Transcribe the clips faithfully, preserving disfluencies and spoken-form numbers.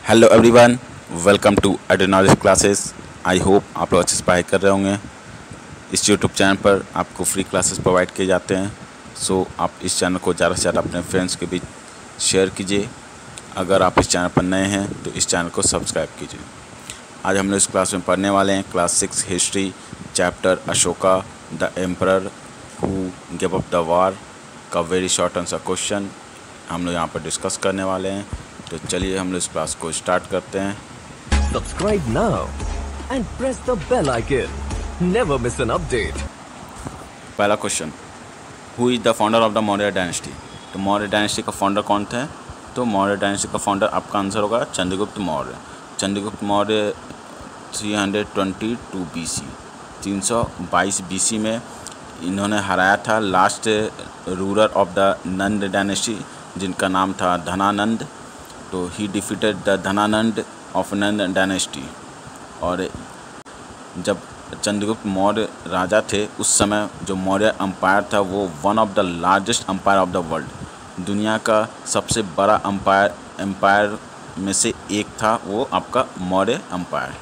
Hello everyone, welcome to Edoknowledge classes. I hope आप लोग अच्छे से पढ़ाई कर रहे होंगे। इस यूट्यूब चैनल पर आपको फ्री क्लासेस प्रोवाइड किए जाते हैं। सो आप इस चैनल को ज़्यादा से ज़्यादा अपने फ्रेंड्स के बीच शेयर कीजिए। अगर आप इस चैनल पर नए हैं तो इस चैनल को सब्सक्राइब कीजिए। आज हम लोग इस क्लास में पढ़ने वाले हैं class six history chapter Ashoka the emperor who give up the war का वेरी शॉर्ट आंसर क्वेश्चन हम लोग यहाँ पर डिस्कस करने वाले हैं। तो चलिए हम लोग इस क्लास को स्टार्ट करते हैं। Subscribe now and press the bell icon. Never miss an update. पहला question, who is the founder of the Maurya dynasty. तो मौर्य डायनेस्टी का फाउंडर कौन थे? तो मौर्य डायनेस्टी का फाउंडर आपका आंसर होगा चंद्रगुप्त मौर्य। चंद्रगुप्त मौर्य तीन सौ बाईस बीसी तीन सौ बाईस बीसी में इन्होंने हराया था last ruler of the Nanda dynasty जिनका नाम था धनानंद। तो he defeated the Dhanananda of Nanda dynasty. और जब चंद्रगुप्त मौर्य राजा थे उस समय जो मौर्य अम्पायर था वो one of the largest empire of the world, दुनिया का सबसे बड़ा अम्पायर एम्पायर में से एक था वो आपका Maurya empire.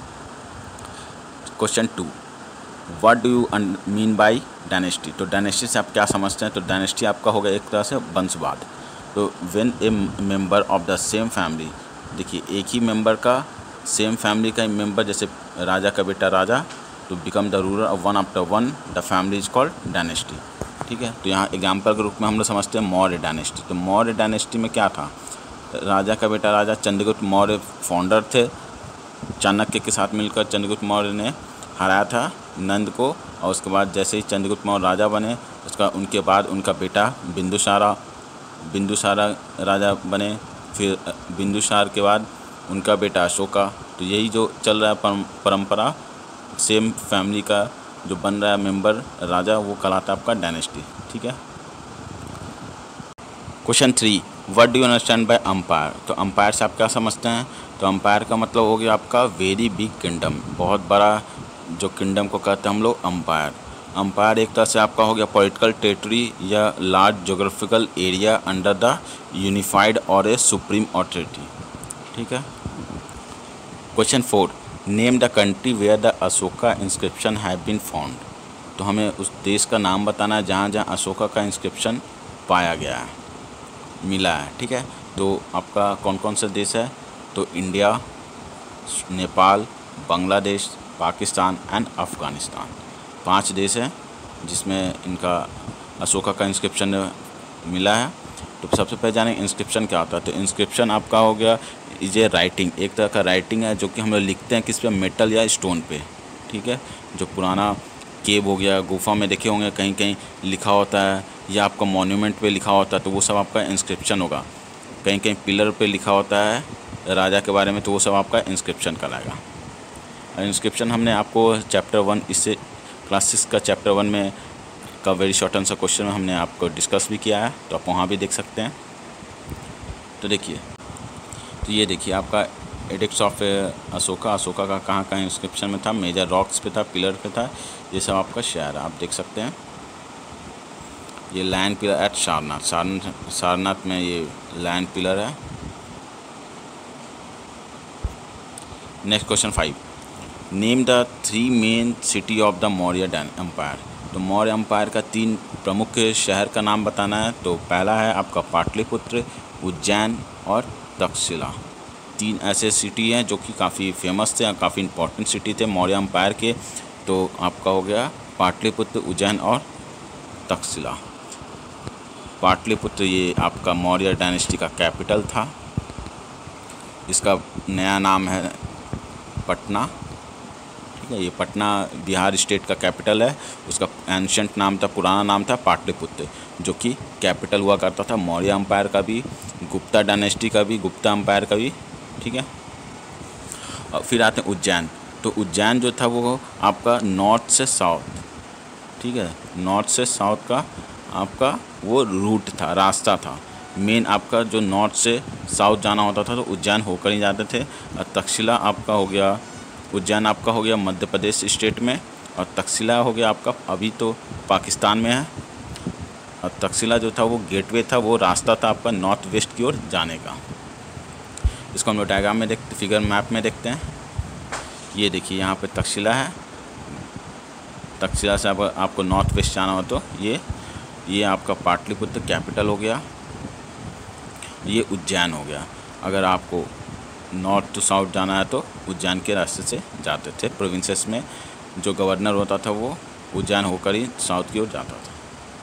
Question two, what do you mean by dynasty. तो डायनेस्टी से आप क्या समझते हैं? तो डायनेस्टी आपका होगा एक तरह से वंशवाद। तो when a member of the same family, देखिए एक ही मेंबर का सेम फैमिली का मेंबर, जैसे राजा का बेटा राजा, तो become the ruler of one after one the family is called dynasty. ठीक है, तो यहाँ एग्जाम्पल के रूप में हम लोग समझते हैं मौर्य डायनेस्टी। तो मौर्य डायनेस्टी में क्या था? राजा का बेटा राजा चंद्रगुप्त मौर्य फाउंडर थे। चाणक्य के साथ मिलकर चंद्रगुप्त मौर्य ने हराया था नंद को, और उसके बाद जैसे ही चंद्रगुप्त मौर्य राजा बने उसका उनके बाद उनका बेटा बिंदुसारा बिंदुसारा राजा बने। फिर बिंदुसार के बाद उनका बेटा अशोका। तो यही जो चल रहा है परंपरा, सेम फैमिली का जो बन रहा है मेंबर राजा, वो कहलाता है आपका डायनेस्टी। ठीक है। Question three, what do you understand by empire. तो अम्पायर से आप क्या समझते हैं? तो अम्पायर का मतलब हो गया आपका वेरी बिग किंगडम, बहुत बड़ा जो किंगडम को कहते हैं हम लोग अम्पायर। अम्पायर एक तरह से आपका हो गया पॉलिटिकल टेरिटरी या large geographical area under the unified और ए सुप्रीम अथॉरिटी। ठीक है। Question four, name the country where the Ashoka inscription have been found. तो हमें उस देश का नाम बताना है जहाँ जहाँ अशोका का इंस्क्रिप्शन पाया गया है, मिला है। ठीक है, तो आपका कौन कौन सा देश है? तो इंडिया, नेपाल, बांग्लादेश, पाकिस्तान एंड अफ़गानिस्तान, पांच देश हैं जिसमें इनका अशोका का इंस्क्रिप्शन मिला है। तो सबसे पहले जाने इंस्क्रिप्शन क्या होता है। तो इंस्क्रिप्शन आपका हो गया इज ए राइटिंग, एक तरह का राइटिंग है जो कि हम लोग लिखते हैं किस पे? मेटल या स्टोन पे। ठीक है, जो पुराना केव हो गया, गुफा में देखे होंगे कहीं कहीं लिखा होता है, या आपका मॉन्यूमेंट पे लिखा होता है, तो वो सब आपका इंस्क्रिप्शन होगा। कहीं कहीं पिलर पे लिखा होता है राजा के बारे में, तो वो सब आपका इंस्क्रिप्शन कहलाएगा। और इंस्क्रिप्शन हमने आपको चैप्टर वन, इससे क्लास सिक्स का चैप्टर वन में का वेरी शॉर्ट आंसर क्वेश्चन में हमने आपको डिस्कस भी किया है, तो आप वहाँ भी देख सकते हैं। तो देखिए, तो ये देखिए आपका एडिक्ट्स ऑफ अशोका, अशोका का कहाँ कहाँ इंस्क्रिप्शन में था? मेजर रॉक्स पे था, पिलर पे था, ये सब आपका शहर है, आप देख सकते हैं। ये lion pillar at Sarnath, Sarnath Sarnath में ये लायन पिलर है। Next question five, name the three main city of the Maurya empire. तो मौर्य एम्पायर का तीन प्रमुख शहर का नाम बताना है। तो पहला है आपका पाटलिपुत्र, उज्जैन और तक्षशिला। तीन ऐसे सिटी हैं जो कि काफ़ी फेमस थे, काफ़ी इंपॉर्टेंट सिटी थे मौर्य एम्पायर के। तो आपका हो गया पाटलिपुत्र, उज्जैन और तक्षशिला। पाटलिपुत्र ये आपका मौर्य डायनेस्टी का कैपिटल था। इसका नया नाम है पटना। ठीक है, ये पटना बिहार स्टेट का कैपिटल है। उसका एंशिएंट नाम था, पुराना नाम था पाटलिपुत्र, जो कि कैपिटल हुआ करता था मौर्य एम्पायर का भी, गुप्ता डायनेस्टी का भी, गुप्ता एम्पायर का भी। ठीक है, और फिर आते हैं उज्जैन। तो उज्जैन जो था वो आपका नॉर्थ से साउथ, ठीक है, नॉर्थ से साउथ का आपका वो रूट था, रास्ता था। मेन आपका जो नॉर्थ से साउथ जाना होता था तो उज्जैन होकर ही जाते थे। और तक्षशिला आपका हो गया, उज्जैन आपका हो गया मध्य प्रदेश स्टेट में, और तक्षशिला हो गया आपका अभी तो पाकिस्तान में है। और तक्षशिला जो था वो गेटवे था, वो रास्ता था आपका नॉर्थ वेस्ट की ओर जाने का। इसको हम लोग डायग्राम में देखते, फिगर मैप में देखते हैं। ये देखिए यहाँ पे तक्षशिला है, तक्षशिला से आप, आपको नॉर्थ वेस्ट जाना हो तो ये ये आपका पाटलिपुत्र कैपिटल हो गया, ये उज्जैन हो गया। अगर आपको नॉर्थ टू साउथ जाना है तो उज्जैन के रास्ते से जाते थे। प्रोविंसेस में जो गवर्नर होता था वो उज्जैन होकर ही साउथ की ओर जाता था।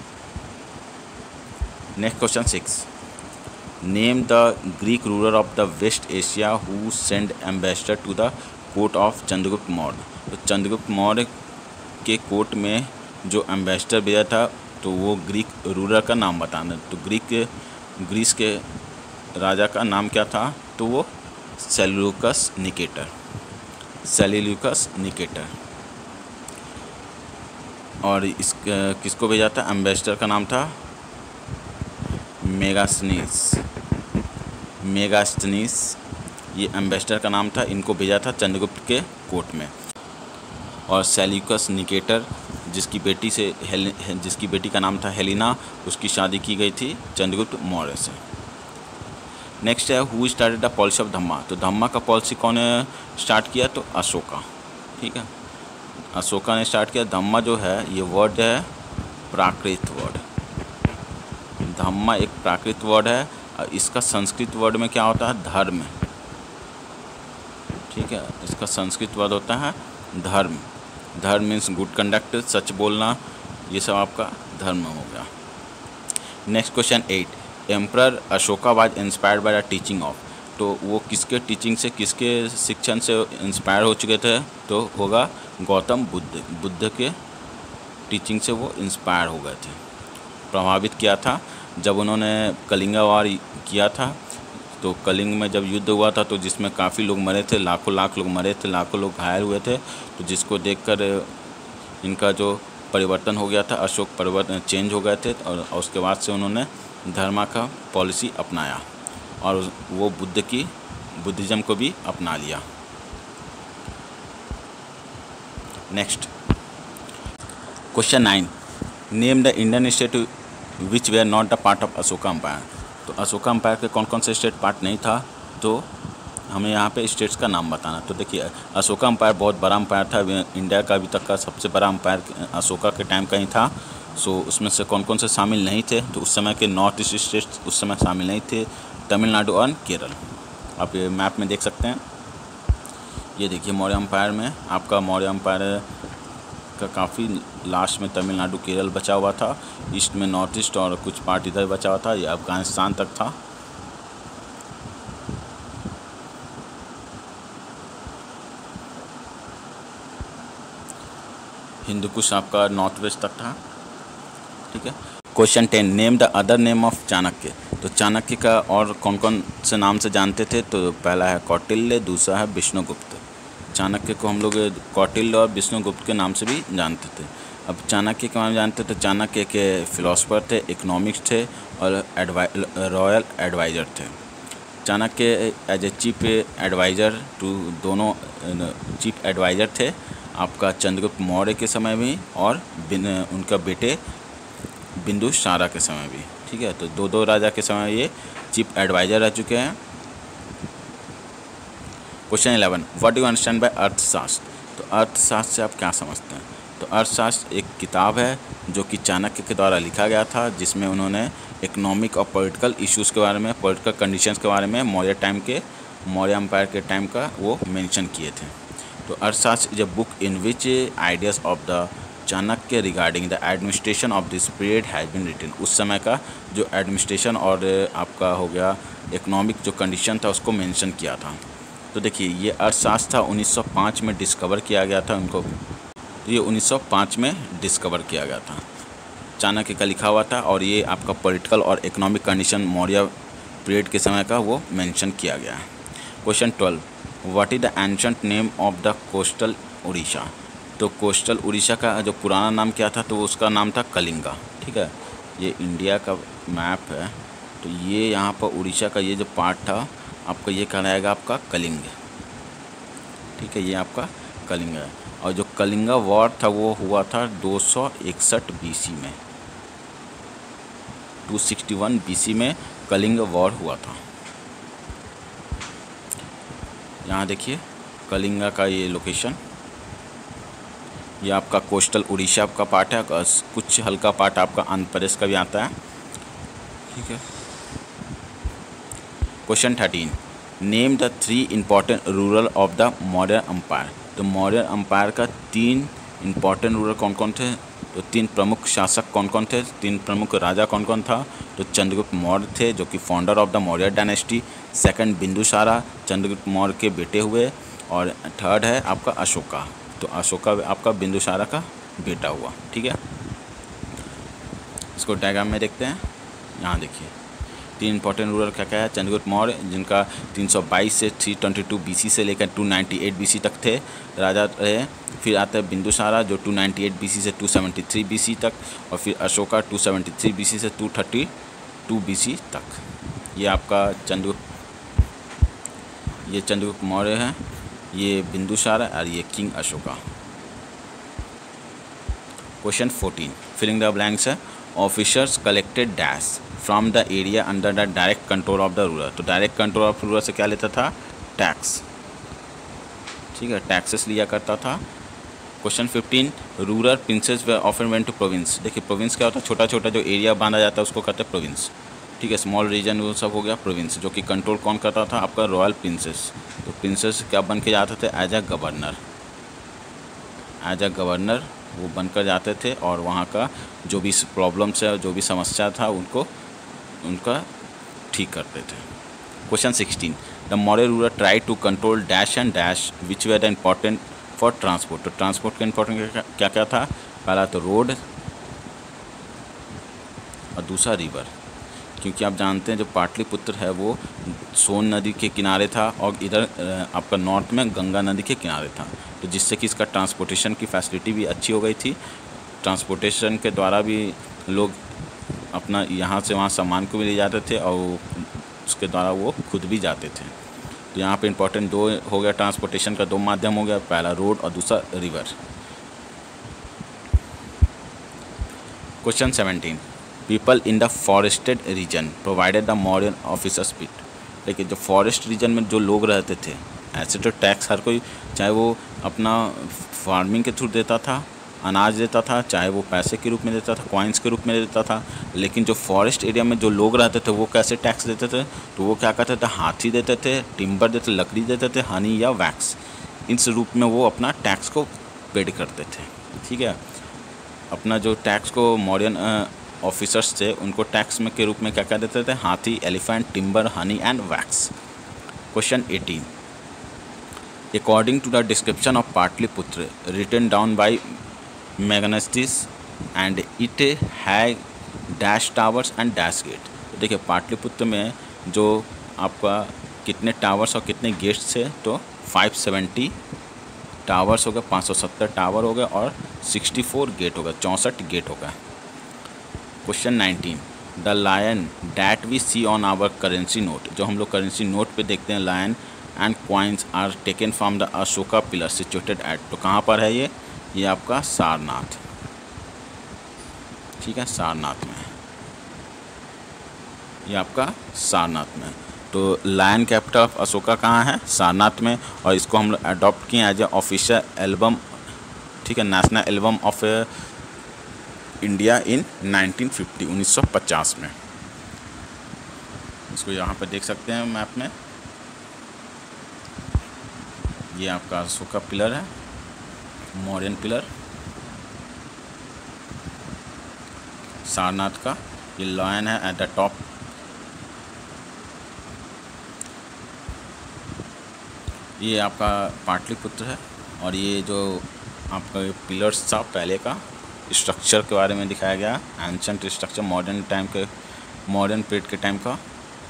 Next question six, name the Greek ruler of the West Asia who send ambassador to the court of Chandragupta Maurya. तो चंद्रगुप्त मौर्य के कोर्ट में जो एम्बेसडर भेजा था तो वो ग्रीक रूलर का नाम बताना। तो ग्रीक के ग्रीस के राजा का नाम क्या था? तो वो सेल्यूकस निकेटर, सेल्यूकस निकेटर। और इस किसको भेजा था? एम्बेसडर का नाम था मेगास्थनीस, मेगास्थनीस ये एम्बेसडर का नाम था। इनको भेजा था चंद्रगुप्त के कोर्ट में। और सेल्यूकस निकेटर जिसकी बेटी से जिसकी बेटी का नाम था हेलिना, उसकी शादी की गई थी चंद्रगुप्त मौर्य से। नेक्स्ट है who started the policy of dhamma. तो धम्मा का पॉलिसी कौन स्टार्ट किया? तो अशोका, ठीक है, अशोका ने स्टार्ट किया। धम्मा जो है ये वर्ड है प्राकृत वर्ड, धम्मा एक प्राकृत वर्ड है। इसका संस्कृत वर्ड में क्या होता है? धर्म, ठीक है, इसका संस्कृत वर्ड होता है धर्म। धर्म मीन्स गुड कंडक्ट, सच बोलना, ये सब आपका धर्म हो गया। Next question eight, emperor Ashoka was inspired by the teaching of. तो वो किसके टीचिंग से, किसके शिक्षण से इंस्पायर हो चुके थे? तो होगा गौतम बुद्ध, बुद्ध के टीचिंग से वो इंस्पायर हो गए थे, प्रभावित किया था। जब उन्होंने कलिंगा वार किया था तो कलिंग में जब युद्ध हुआ था तो जिसमें काफ़ी लोग मरे थे, लाखों लाख लोग मरे थे, लाखों लोग घायल हुए थे। तो जिसको देखकर इनका जो परिवर्तन हो गया था, अशोक परिवर्तन चेंज हो गए थे। और उसके बाद से उन्होंने धर्मा का पॉलिसी अपनाया और वो बुद्ध की बुद्धिज़्म को भी अपना लिया। Next question nine, name the Indian state which were not the part of Ashoka empire. तो अशोका अम्पायर के कौन कौन से स्टेट पार्ट नहीं था? तो हमें यहाँ पे स्टेट्स का नाम बताना। तो देखिए अशोका अम्पायर बहुत बड़ा अम्पायर था, इंडिया का अभी तक का सबसे बड़ा अम्पायर अशोका के टाइम का ही था। सो उसमें से कौन कौन से शामिल नहीं थे? तो उस समय के नॉर्थ ईस्ट स्टेट्स उस समय शामिल नहीं थे, तमिलनाडु और केरल। आप ये मैप में देख सकते हैं। ये देखिए मौर्य अम्पायर में आपका मौर्य अम्पायर का काफ़ी लास्ट में तमिलनाडु केरल बचा हुआ था, ईस्ट में नॉर्थ ईस्ट और कुछ पार्ट इधर बचा हुआ था, ये अफगानिस्तान तक था। हिंदू कुश आपका नॉर्थ वेस्ट तक था, ठीक है। Question ten, name the other name of Chanakya. तो चाणक्य का और कौन कौन से नाम से जानते थे? तो पहला है कौटिल्य, दूसरा है विष्णुगुप्त। चाणक्य को हम लोग कौटिल्य और विष्णुगुप्त के नाम से भी जानते थे। अब चाणक्य के बारे में जानते तो चाणक्य के फिलोसफर थे, इकोनॉमिक्स थे और रॉयल एडवाइज़र थे। Chanakya as a chief adviser to दोनों चीफ एडवाइज़र थे आपका चंद्रगुप्त मौर्य के समय में और उनका बेटे बिंदुसारा के समय भी, ठीक है। तो दो दो राजा के समय ये चीफ एडवाइज़र रह चुके हैं। Question eleven, what do you understand by Arthashastra. तो अर्थशास्त्र से आप क्या समझते हैं? तो अर्थशास्त्र एक किताब है जो कि चाणक्य के द्वारा लिखा गया था, जिसमें उन्होंने इकोनॉमिक और पॉलिटिकल इश्यूज़ के बारे में, पॉलिटिकल कंडीशंस के बारे में मौर्य टाइम के मौर्य एम्पायर के टाइम का वो मेंशन किए थे। तो Arthashastra is a book in which ideas of the Chanakya regarding the administration of this period has been written. उस समय का जो एडमिनिस्ट्रेशन और आपका हो गया इकोनॉमिक जो कंडीशन था उसको मेंशन किया था। तो देखिए ये अर्थशास्त्र था उन्नीस सौ पाँच में डिस्कवर किया गया था उनको, तो ये उन्नीस सौ पाँच में डिस्कवर किया गया था, चाणक्य का लिखा हुआ था। और ये आपका पॉलिटिकल और इकोनॉमिक कंडीशन मौर्य पीरियड के समय का वो मेंशन किया गया है। Question twelve, what is the ancient name of the coastal Orissa. तो कोस्टल उड़ीसा का जो पुराना नाम क्या था? तो उसका नाम था कलिंगा, ठीक है। ये इंडिया का मैप है, तो ये यहाँ पर उड़ीसा का ये जो पार्ट था आपका ये कहलाएगा आपका कलिंग, ठीक है, ये आपका कलिंग है। और जो कलिंगा वॉर था वो हुआ था दो सौ इकसठ बीसी में, दो सौ इकसठ बीसी में कलिंग वॉर हुआ था। यहाँ देखिए कलिंगा का ये लोकेशन, ये आपका कोस्टल उड़ीसा का पार्ट है, कुछ हल्का पार्ट आपका आंध्र प्रदेश का भी आता है, ठीक है। Question thirteen, name the three important rural of the Maurya empire. तो मौर्य एम्पायर का तीन इम्पॉर्टेंट रूरल कौन कौन थे, तो तीन प्रमुख शासक कौन कौन थे, तीन प्रमुख राजा कौन कौन था, तो चंद्रगुप्त मौर्य थे जो कि founder of the Maurya dynasty, second Bindusara Chandragupta Maurya के बेटे हुए, और थर्ड है आपका अशोका, तो अशोका आपका बिंदुसारा का बेटा हुआ, ठीक है। इसको डायग्राम में देखते हैं। यहाँ देखिए तीन इंपॉर्टेंट रूरल क्या क्या है, चंद्रगुप्त मौर्य जिनका तीन सौ बाईस से तीन सौ बाईस बीसी से लेकर दो सौ अट्ठानवे बीसी तक थे राजा रहे। फिर आता है बिंदुसारा जो दो सौ अट्ठानवे बीसी से दो सौ तिहत्तर बीसी तक, और फिर अशोका दो सौ तिहत्तर बीसी से दो सौ बत्तीस बीसी तक। ये आपका चंद्रगुप्त ये चंद्रगुप्त मौर्य है, ये बिंदुसारा और ये king Ashoka. Question fourteen, filling the blanks है। Officers collected dash from the area under the direct control of the ruler. तो डायरेक्ट कंट्रोल ऑफ रूलर से क्या लेता था, टैक्स, ठीक है, टैक्सेस लिया करता था। Question fifteen, rural princes were often went to province. देखिए प्रोविंस क्या होता है, छोटा छोटा जो एरिया बांधा जाता है उसको कहते हैं प्रोविंस, ठीक है। स्मॉल रीजन वो सब हो गया प्रोविंस, जो कि कंट्रोल कौन करता था, आपका रॉयल प्रिंसेस। तो प्रिंसेस क्या बन के जाते थे, as a governor, as a governor वो बनकर जाते थे, और वहाँ का जो भी प्रॉब्लम्स है, जो भी समस्या था उनको उनका ठीक करते थे। Question sixteen, the Maurya ruler try to control dash and dash which were the important for transport. तो ट्रांसपोर्ट का इम्पोर्टेंट क्या क्या था, पहला तो रोड और दूसरा रिवर, क्योंकि आप जानते हैं जो पाटलिपुत्र है वो सोन नदी के किनारे था और इधर आपका नॉर्थ में गंगा नदी के किनारे था, तो जिससे कि इसका ट्रांसपोर्टेशन की फैसिलिटी भी अच्छी हो गई थी। ट्रांसपोर्टेशन के द्वारा भी लोग अपना यहाँ से वहाँ सामान को भी ले जाते थे और उसके द्वारा वो खुद भी जाते थे। तो यहाँ पे इम्पोर्टेंट दो हो गया, ट्रांसपोर्टेशन का दो माध्यम हो गया, पहला रोड और दूसरा river. Question seventeen, people in the forested region provided the Mauryan officers pit. लेकिन जो फॉरेस्ट रीजन में जो लोग रहते थे, ऐसे तो टैक्स हर कोई, चाहे वो अपना फार्मिंग के थ्रू देता था, अनाज देता था, चाहे वो पैसे के रूप में देता था, कॉइन्स के रूप में देता था, लेकिन जो फॉरेस्ट एरिया में जो लोग रहते थे वो कैसे टैक्स देते थे, तो वो क्या करते थे, हाथी देते थे, टिम्बर देते, लकड़ी देते थे, हनी या वैक्स, इस रूप में वो अपना टैक्स को पेड करते थे, ठीक है। अपना जो टैक्स को मौर्यन ऑफिसर्स थे उनको टैक्स में के रूप में क्या क्या देते थे, हाथी, elephant, timber, honey and wax. Question eighteen, according to the description of Pataliputra written down by Megasthenes and it है dash towers and dash gate. देखिए पाटलिपुत्र में जो आपका कितने टावर्स और कितने गेट्स थे, तो पाँच सौ सत्तर टावर्स हो गए, पाँच सौ सत्तर टावर हो गए और चौंसठ गेट हो गए, चौंसठ गेट हो गए। Question nineteen, the lion that we see on our currency note. जो हम लोग करेंसी नोट पे देखते हैं, lion and coins are taken from the Ashoka pillar situated at. तो कहाँ पर है ये ये आपका सारनाथ, ठीक है, सारनाथ में, ये आपका सारनाथ में। तो लायन कैपिटल ऑफ अशोका कहाँ है, सारनाथ में, और इसको हम लोग अडॉप्ट किए एज ए ऑफिशियल एल्बम, ठीक है, national emblem of India in nineteen fifty, उन्नीस सौ पचास में। इसको यहाँ पे देख सकते हैं मैप में, ये आपका अशोका पिलर है, मौर्यन पिलर, सारनाथ का, ये लायन है एट द टॉप। ये आपका पाटलिपुत्र है, और ये जो आपका पिलर्स था पहले का स्ट्रक्चर के बारे में दिखाया गया, एंशंट स्ट्रक्चर, मॉडर्न टाइम के, मॉडर्न पीरियड के टाइम का।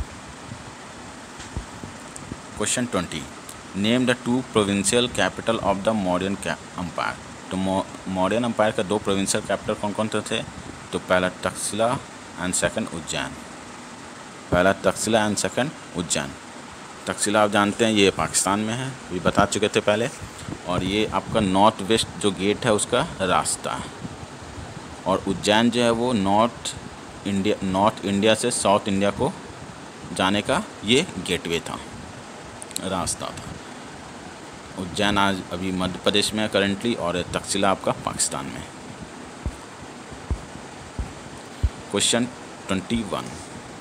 Question twenty, name the two provincial capital of the Mauryan empire. तो मौर्यन एम्पायर का दो प्रोविंशियल कैपिटल कौन कौन थे, तो पहला तक्षशिला एंड सेकंड उज्जैन। पहला तक्षशिला एंड सेकंड उज्जैन। तक्षशिला आप जानते हैं ये पाकिस्तान में है, ये बता चुके थे पहले, और ये आपका नॉर्थ वेस्ट जो गेट है उसका रास्ता है, और उज्जैन जो है वो नॉर्थ इंडिया नॉर्थ इंडिया से साउथ इंडिया को जाने का ये गेटवे था, रास्ता था। उज्जैन आज अभी मध्य प्रदेश में है करेंटली, और तक्षशिला आपका पाकिस्तान में। Question twenty one,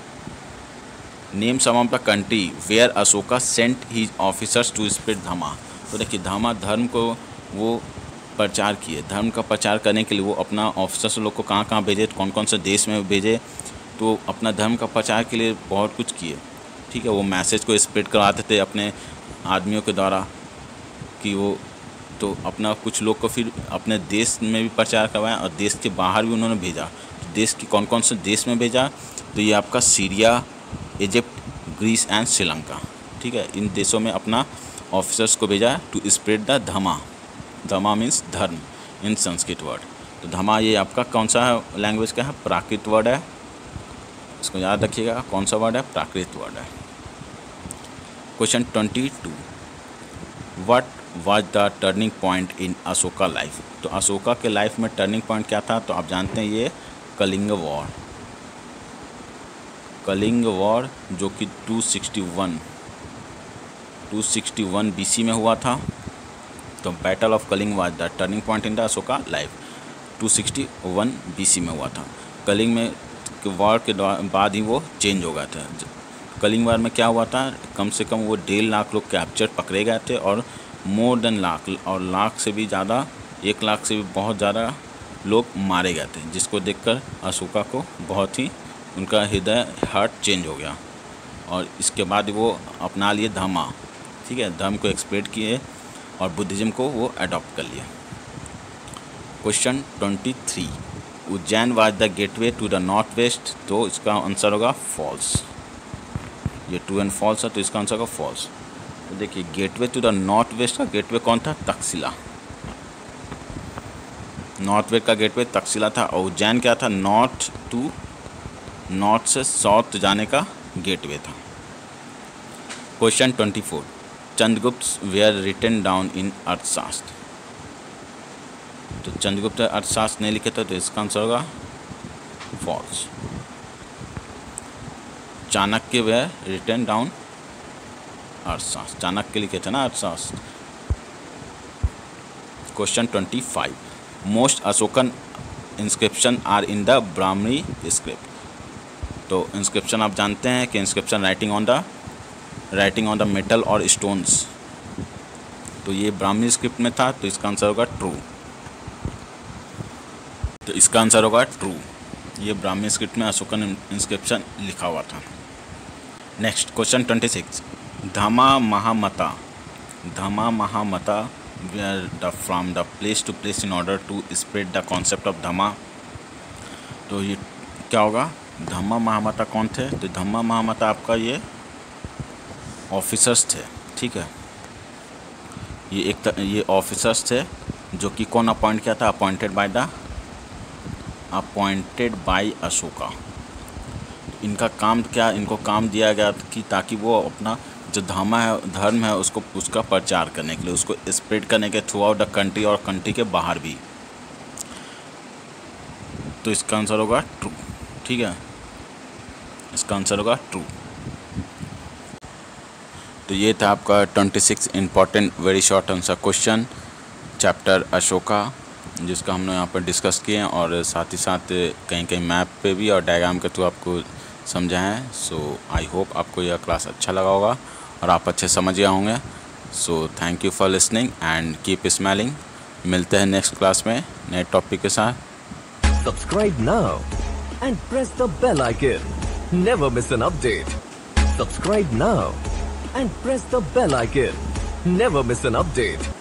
name some of the country where Ashoka sent his officers to spread dhamma. तो देखिए धम्मा धर्म को वो प्रचार किए, धर्म का प्रचार करने के लिए वो अपना ऑफिसर्स लोग को कहाँ कहाँ भेजे, कौन कौन से देश में भेजे, तो अपना धर्म का प्रचार के लिए बहुत कुछ किए। ठीक है, वो मैसेज को स्प्रेड करवाते थे अपने आदमियों के द्वारा कि वो, तो अपना कुछ लोग को फिर अपने देश में भी प्रचार करवाया और देश के बाहर भी उन्होंने भेजा। तो देश की कौन कौन से देश में भेजा, तो ये आपका Syria, Egypt, Greece and Sri Lanka. ठीक है, इन देशों में अपना ऑफिसर्स को भेजा to spread the dhamma. Dhamma means dharma in Sanskrit word. तो धम्मा ये आपका कौन सा लैंग्वेज का है, प्राकृत वर्ड है, इसको याद रखिएगा, कौन सा वर्ड है, प्राकृत वर्ड है। Question twenty two, what was the turning point in Ashoka life. तो अशोका के लाइफ में टर्निंग पॉइंट क्या था, तो आप जानते हैं ये कलिंग वॉर। कलिंग वॉर जो कि टू सिक्सटी वन बीसी में हुआ था। तो battle of Kalinga was the turning point in the Ashoka life, two sixty one BC में हुआ था। कलिंग में वॉर के बाद ही वो चेंज हो गया था। कलिंग वॉर में क्या हुआ था, कम से कम वो डेढ़ लाख लोग कैप्चर पकड़े गए थे, और मोर देन लाख, और लाख से भी ज़्यादा, एक लाख से भी बहुत ज़्यादा लोग मारे गए थे, जिसको देखकर अशोका को बहुत ही उनका हृदय हार्ट चेंज हो गया, और इसके बाद वो अपना लिए धम्मा। ठीक है, धर्म को एक्सप्रेड किए और बुद्धिज़्म को वो अडॉप्ट कर लिया। Question twenty three, Ujjain was the gateway to the north west. तो इसका आंसर होगा फॉल्स। ये ट्रू एंड फॉल्स है, तो इसका आंसर होगा फॉल्स। तो देखिए gateway to the north west का गेटवे कौन था, तक्षशिला। नॉर्थ वेस्ट का गेटवे तक्षशिला था, और उज्जैन क्या था, नॉर्थ टू नॉर्थ से साउथ जाने का गेटवे था। Question twenty four, Chandragupta were written down in Arthashastra. तो चंद्रगुप्त अर्थशास्त्र नहीं लिखे थे, तो इसका आंसर होगा false. Chanakya were written down Arthashastra, Chanakya लिखे थे ना Arthashastra. Question twenty five, most Ashokan inscription are in the Brahmani script. तो इंस्क्रिप्शन आप जानते हैं कि inscription writing on the writing on the metal और स्टोन्स, तो ये ब्राह्मणी स्क्रिप्ट में था, तो इसका आंसर होगा ट्रू। तो इसका आंसर होगा ट्रू, ये ब्राह्मणी स्क्रिप्ट में अशोकन इंस्क्रिप्शन लिखा हुआ था। Next question twenty six, dhamma mahamatta. Dhamma mahamatta were the from the place to place in order to spread the concept of dhamma. तो ये क्या होगा, धम्मा महामता कौन थे, तो धम्मा महामता आपका ये ऑफिसर्स थे। ठीक है, ये एक ये ऑफिसर्स थे जो कि कौन अपॉइंट किया था, appointed by the appointed by Ashoka. इनका काम क्या, इनको काम दिया गया कि ताकि वो अपना जो धर्म है धर्म है उसको उसका प्रचार करने के लिए, उसको स्प्रेड करने के थ्रू आउट द कंट्री और कंट्री के बाहर भी। तो इसका आंसर होगा ट्रू। ठीक है, इसका आंसर होगा ट्रू। तो ये था आपका twenty six important very short answer question chapter Ashoka, जिसका हमने यहाँ पर डिस्कस किए हैं, और साथ ही साथ कहीं कहीं मैप पे भी और डायग्राम के थ्रू आपको समझाएं। सो आई होप आपको यह क्लास अच्छा लगा होगा और आप अच्छे समझ गए होंगे। So thank you for listening and keep smiling. मिलते हैं नेक्स्ट क्लास में नए टॉपिक के साथ। Subscribe now and press the bell icon. Never miss an update. Subscribe now and press the bell icon. Never miss an update.